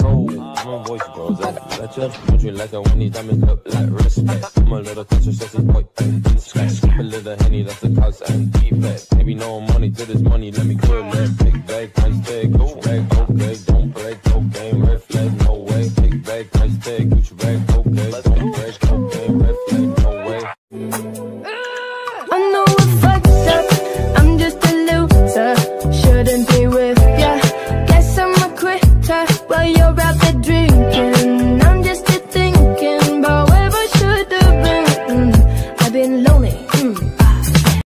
cold. My voice grows up. Let you put you like that when these diamonds look like respect. I'm a little country sassy boy and skip a little Henny, that's the cause and defect. Maybe no money to this money, let me clear that big bag, nice day, Gucci bag, okay, don't break, cocaine, red flag, no way. Big bag, nice day, Gucci bag, okay, don't break, cocaine, red flag, no way. I know I fucked up, I'm just a loser, shouldn't be with ya. Guess I'm a quitter, while you're out